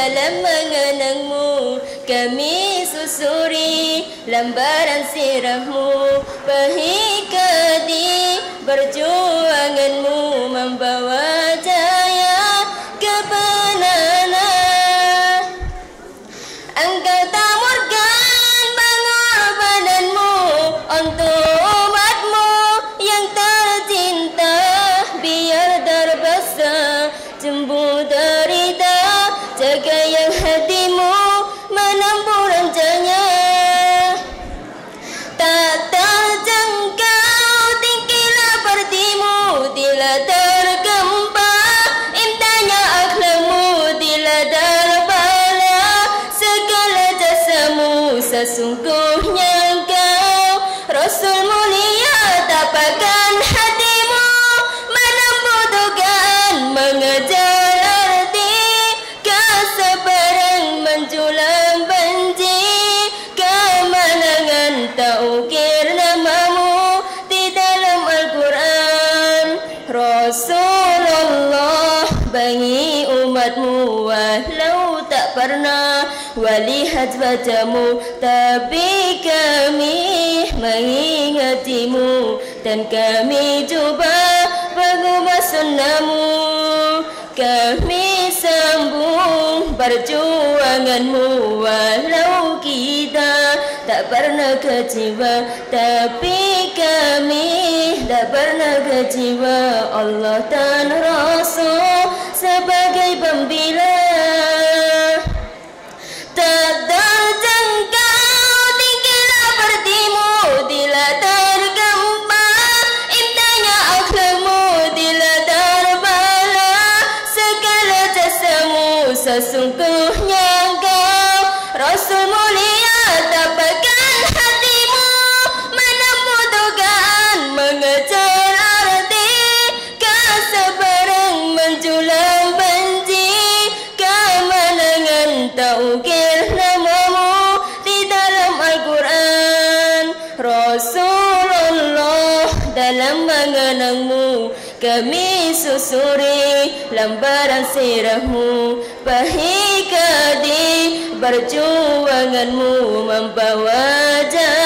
dalam mengenangmu. Kami susuri lembaran sirahmu, pahit kedi perjuanganmu membawa jaya kebenaran. Engkau tamurkan pengorbananmu untuk umatmu yang tercinta, biar terbesar jembu derita, jaga yang hatimu menempuh rancanya. Tak terjangkau tinggilah partimu, bila tergempa indahnya akhlakmu, bila terbala segala jasamu. Sesungguhnya engkau Rasul mulia, tapakan hatimu menempuh tugas, mengejar arti kesabaran, menjulang benci kemenangan. Tak ukir namamu di dalam Al-Quran. Rasulullah bagi umatmu, walau tak pernah walihat wajahmu, tapi kami mengingatimu dan kami cuba mengubah sunnahmu. Kami sambung perjuanganmu, walau kita tak pernah kecewa, tapi kami tak pernah kecewa. Allah dan Rasul sebagai pembela. Tak terjangkau tinggilah partimu, bila tergempa indahnya akhlakmu, bila terbala segala jasamu. Sesungguhnya engkau Rasul mulia, tapakan hatimu menempuh tugas, mengejar arti kesabaran, menjulang benci kemenangan. Tak ukir namamu di dalam Al-Quran. Rasulullah dalam mengenangmu, kami susuri lembaran sirahmu, pahit kedi perjuanganmu membawa jaya